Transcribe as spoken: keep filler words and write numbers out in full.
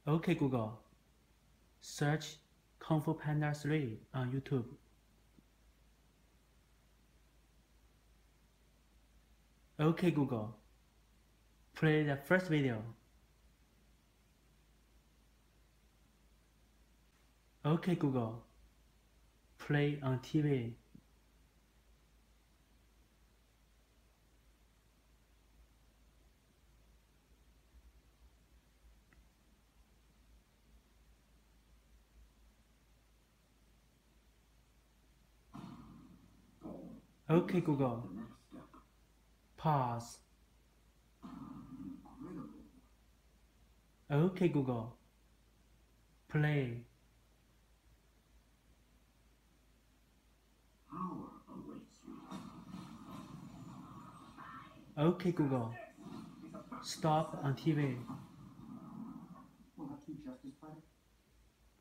Okay Google, search Kung Fu Panda three on YouTube. Okay Google, play the first video. Okay Google, play on T V. Okay Google, pause. Okay Google, play. Okay Google, stop on T V. Will that keep Justice Planet?